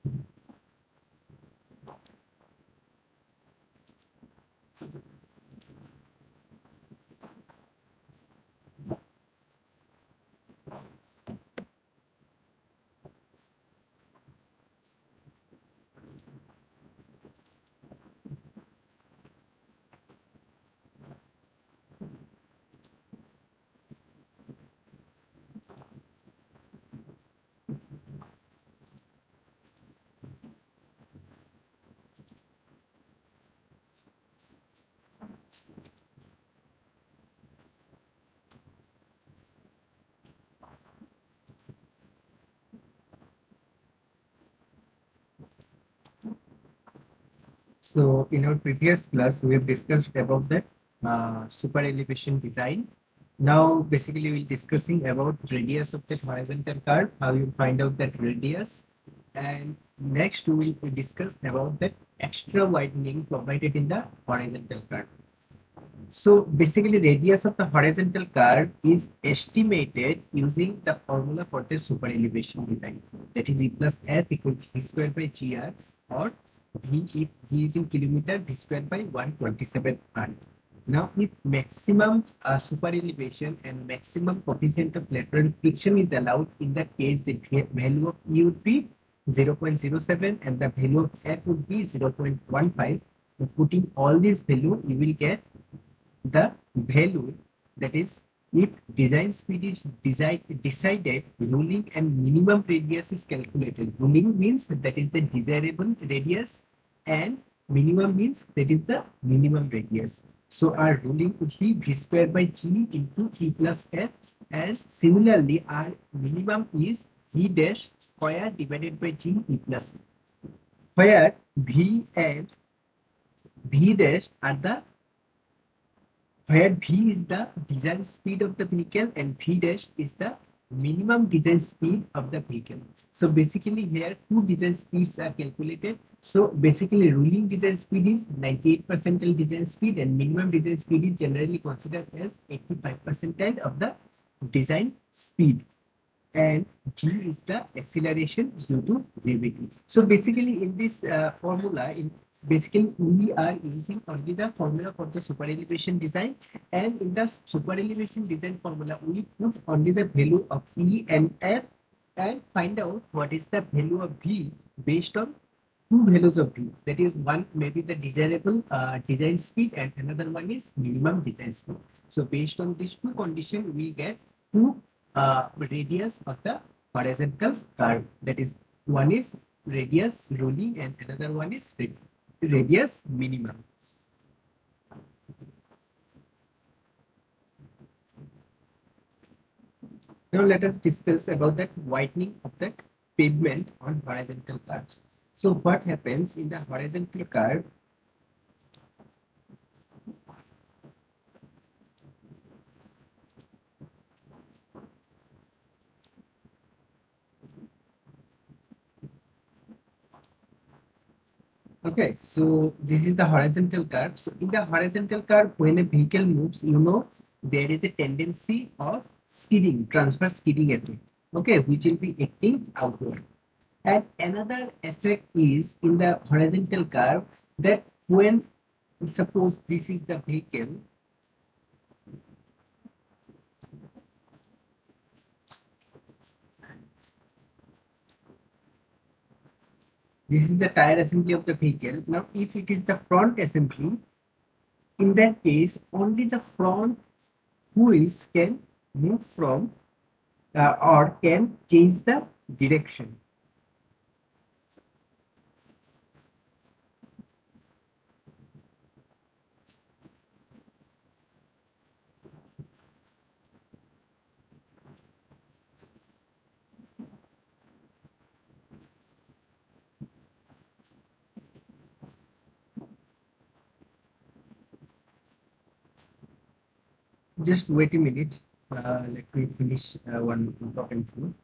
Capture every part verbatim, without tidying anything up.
So in our previous class, we have discussed about the uh, super elevation design. Now, basically, we'll discussing about radius of the horizontal curve, how you find out that radius, and next we will discuss about the extra widening provided in the horizontal curve. So basically, radius of the horizontal curve is estimated using the formula for the super elevation design. That is E plus F equal to V square by G R, or V if V is in kilometer, V square by one hundred twenty-seven R. Now, if maximum uh, super elevation and maximum coefficient of lateral friction is allowed, in that case, the value of E would be zero point zero seven and the value of F would be zero point one five. So putting all these value, you will get the value, that is, if design speed is decide, decided, ruling and minimum radius is calculated. Ruling means that is the desirable radius, and minimum means that is the minimum radius. So our ruling would be V square by G into E plus F, and similarly our minimum is V dash square divided by G E plus F, where V and V dash are the where V is the design speed of the vehicle and V dash is the minimum design speed of the vehicle. So basically here two design speeds are calculated. So basically ruling design speed is ninety-eight percentile design speed and minimum design speed is generally considered as eighty-five percentile of the design speed, and G is the acceleration due to gravity. So basically in this uh, formula, in basically we are using only the formula for the super elevation design, and in the super elevation design formula we put only the value of E and F and find out what is the value of V based on two values of V. That is, one maybe the desirable uh, design speed and another one is minimum design speed. So based on these two conditions, we get two uh, radius of the horizontal curve. That is, one is radius ruling and another one is radius minimum. Now let us discuss about that widening of the pavement on horizontal curves. So what happens in the horizontal curve? Okay, so this is the horizontal curve. So in the horizontal curve, when a vehicle moves, you know, there is a tendency of skidding, transfer skidding effect, okay, which will be acting outward. And another effect is in the horizontal curve that when, suppose this is the vehicle. This is the tire assembly of the vehicle. Now, if it is the front assembly, in that case, only the front wheels can move from uh, or can change the direction. Just wait a minute. Uh, let me finish uh, one important thing.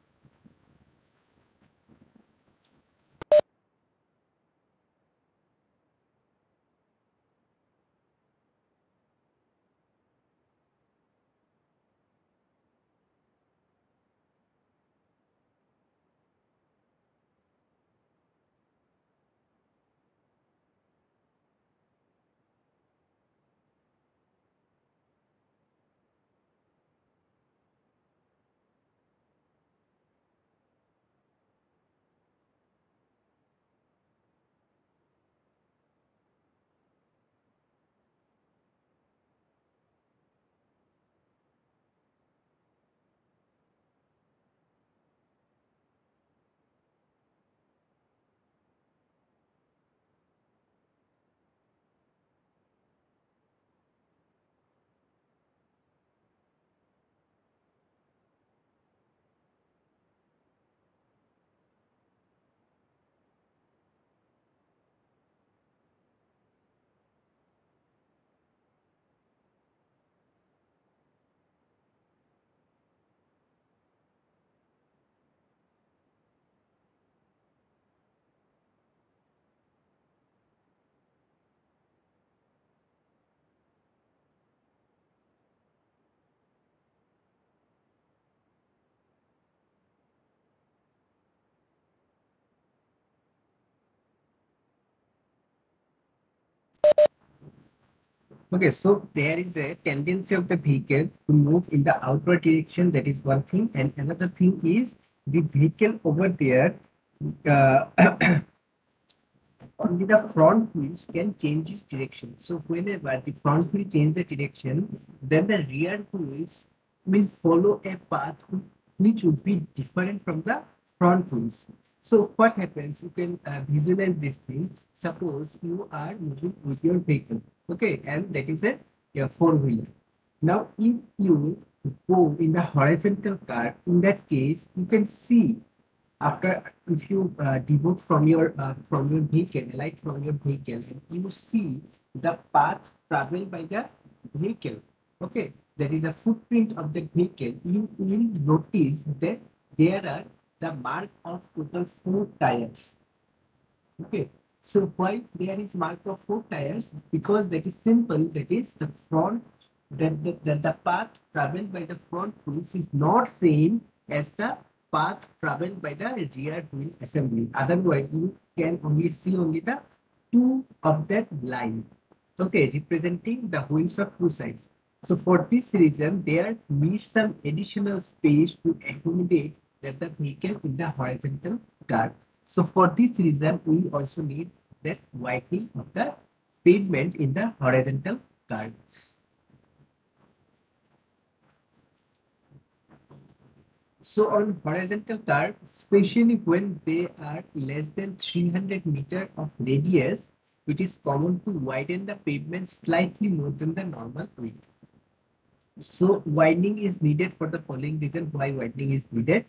Okay, so there is a tendency of the vehicle to move in the outward direction. That is one thing, and another thing is the vehicle over there. Uh, Only the front wheels can change its direction. So whenever the front wheel change the direction, then the rear wheels will follow a path which would be different from the front wheels. So what happens? You can uh, visualize this thing. Suppose you are moving with your vehicle, okay, and that is a, a four wheeler. Now, if you go in the horizontal car, in that case, you can see after if you uh, devote from your uh, from your vehicle, like from your vehicle, and you see the path traveled by the vehicle, okay, there is a footprint of the vehicle. You will notice that there are the mark of total four tires. Okay, so why there is mark of four tires? Because that is simple. That is the front, that the, the, the path traveled by the front wheels is not same as the path traveled by the rear wheel assembly. Otherwise, you can only see only the two of that line. Okay, representing the wheels of two sides. So for this reason, there needs some additional space to accommodate that the vehicle in the horizontal car. So for this reason, we also need that widening of the pavement in the horizontal car. So on horizontal car, especially when they are less than three hundred meter of radius, it is common to widen the pavement slightly more than the normal width. So widening is needed for the following reason. Why widening is needed?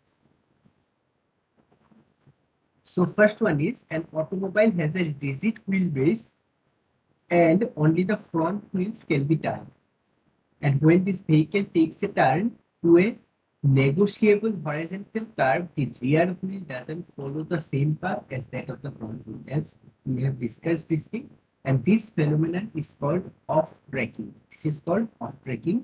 So first one is an automobile has a rigid wheelbase and only the front wheels can be turned. And when this vehicle takes a turn to a negotiable horizontal curve, the rear wheel doesn't follow the same path as that of the front wheel. As we have discussed this thing, and this phenomenon is called off braking. This is called off braking.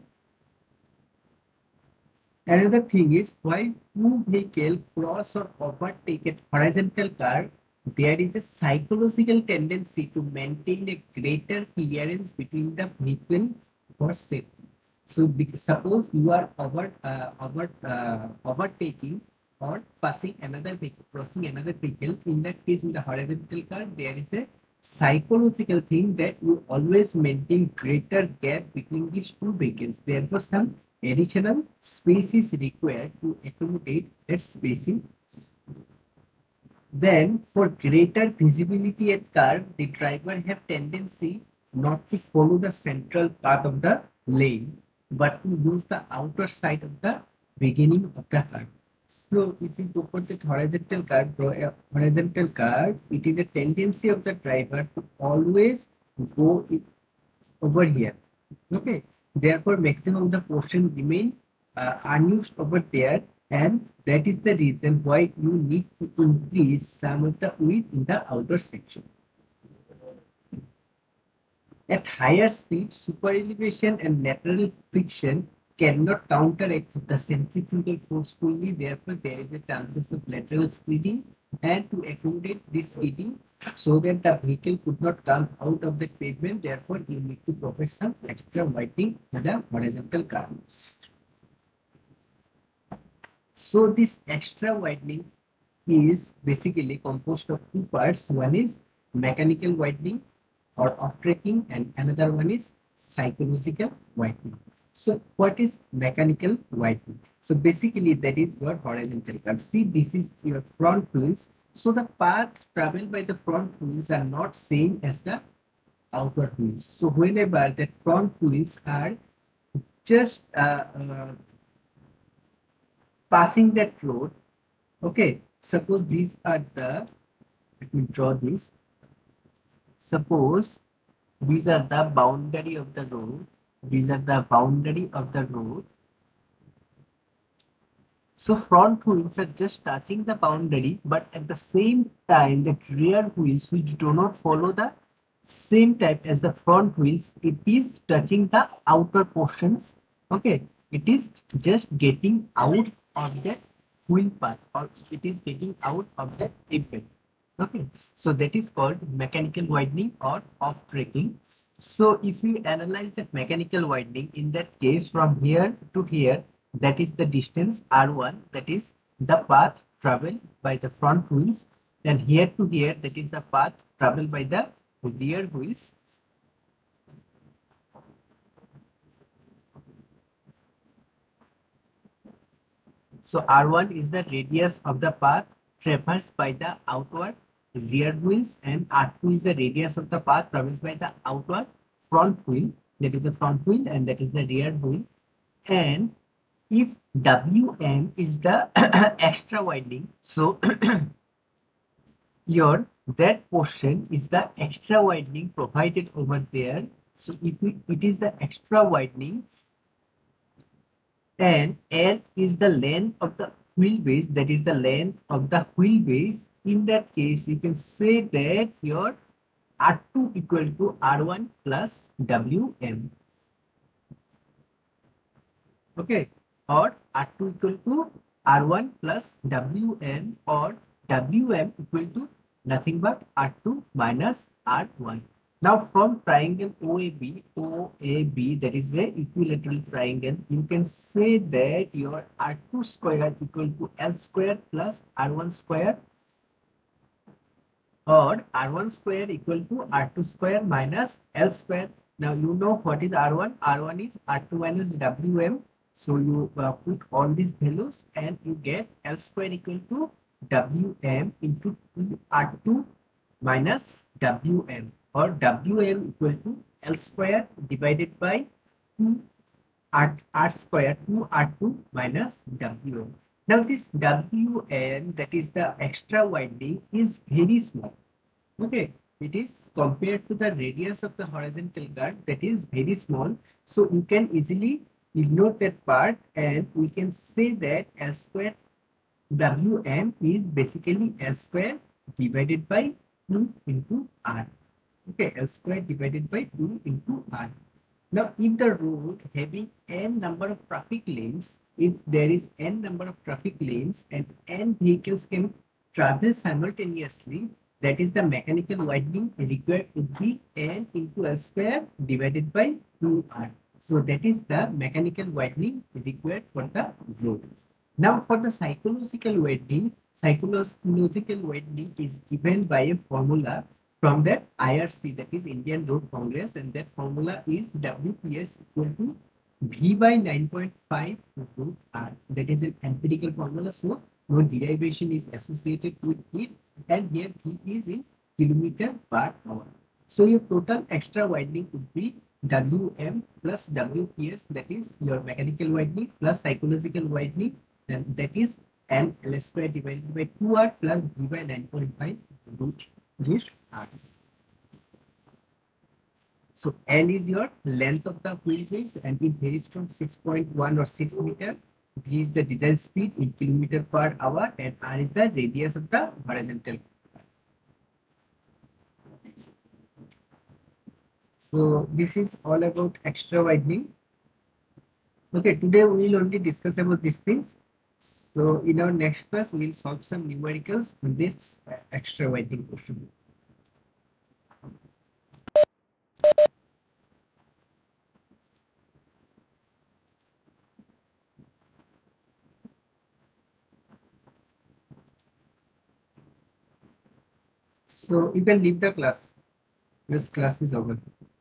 Another thing is while two vehicles cross or overtake a horizontal curve, there is a psychological tendency to maintain a greater clearance between the vehicle for safety. So suppose you are over, uh, over, uh, overtaking or passing another vehicle, crossing another vehicle. In that case, in the horizontal car, there is a psychological thing that you always maintain greater gap between these two vehicles. Therefore, some additional space is required to accommodate that spacing. Then, for greater visibility at car, the driver have tendency not to follow the central path of the lane, but to use the outer side of the beginning of the car. So, if you go for the horizontal car, uh, horizontal car, it is a tendency of the driver to always go over here. Okay, therefore maximum of the portion remain uh, unused over there, and that is the reason why you need to increase some of the width in the outer section. At higher speed, super elevation and lateral friction cannot counteract the centrifugal force fully. Therefore, there is a chances of lateral skidding, and to accommodate this skidding so that the vehicle could not come out of the pavement, therefore you need to provide some extra widening to the horizontal car. So this extra widening is basically composed of two parts. One is mechanical widening or off braking, and another one is psychological widening. So what is mechanical widening? So basically that is your horizontal curve. See, this is your front wheels. So the path traveled by the front wheels are not same as the outer wheels. So whenever the front wheels are just uh, uh, passing that road, okay, suppose these are the, let me draw this. Suppose these are the boundary of the road. These are the boundary of the road. So front wheels are just touching the boundary, but at the same time, the rear wheels, which do not follow the same type as the front wheels, it is touching the outer portions. Okay, it is just getting out of that wheel path, or it is getting out of that pavement. Okay, so that is called mechanical widening or off braking. So if we analyze the mechanical winding, in that case from here to here, that is the distance R one, that is the path traveled by the front wheels, and here to here, that is the path traveled by the rear wheels. So R one is the radius of the path traversed by the outward rear wheels, and R two is the radius of the path traversed by the outward front wheel, that is the front wheel, and that is the rear wheel. And if W M is the extra winding, so your that portion is the extra winding provided over there. So if we, it is the extra winding, and L is the length of the wheelbase, that is the length of the wheelbase. In that case, you can say that your R two equal to R one plus W M. Okay, or R two equal to R one plus W M, or W M equal to nothing but R two minus R one. Now from triangle O A B, O A B, that is a equilateral triangle, you can say that your R two square equal to L square plus R one square, or R one square equal to R two square minus L square. Now you know what is R one. R one is R two minus W M. So you uh, put all these values and you get L square equal to W M into R two minus W M, or W M equal to L square divided by two R, R square, two R two minus W M. Now this W M, that is the extra winding, is very small. Okay, it is compared to the radius of the horizontal guard, that is very small. So you can easily ignore that part, and we can say that L square W M is basically L square divided by two into R. Okay, L square divided by two into R. Now, if the road having n number of traffic lanes, if there is n number of traffic lanes and n vehicles can travel simultaneously, that is the mechanical widening required would be n into L square divided by two R. So that is the mechanical widening required for the road. Now for the psychological widening, psychological widening is given by a formula from the I R C, that is Indian Road Congress, and that formula is W P S equal to V by nine point five root R. That is an empirical formula, so no derivation is associated with it, and here V is in kilometer per hour. So your total extra winding would be W M plus W P S, that is your mechanical widening plus psychological widening, and that is N L square divided by two R plus V by nine point five root root R. So L is your length of the wheelbase, and it varies from six point one or six meter. V is the design speed in kilometer per hour, and R is the radius of the horizontal. So this is all about extra widening. Okay, today we will only discuss about these things. So in our next class, we will solve some numericals on this uh, extra widening portion. So you can leave the class. This class is over.